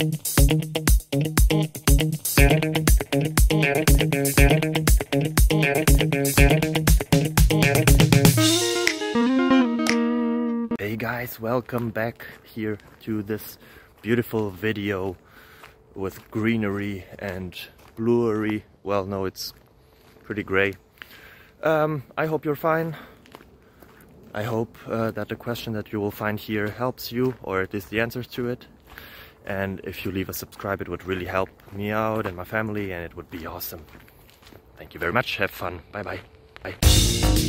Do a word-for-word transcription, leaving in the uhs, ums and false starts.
Hey guys, welcome back here to this beautiful video with greenery and bluery. Well, no, it's pretty gray. Um, I hope you're fine. I hope uh, that the question that you will find here helps you, or at least the answers to it. And if you leave a subscribe, it would really help me out and my family, and it would be awesome. Thank you very much. Have fun. Bye bye. Bye.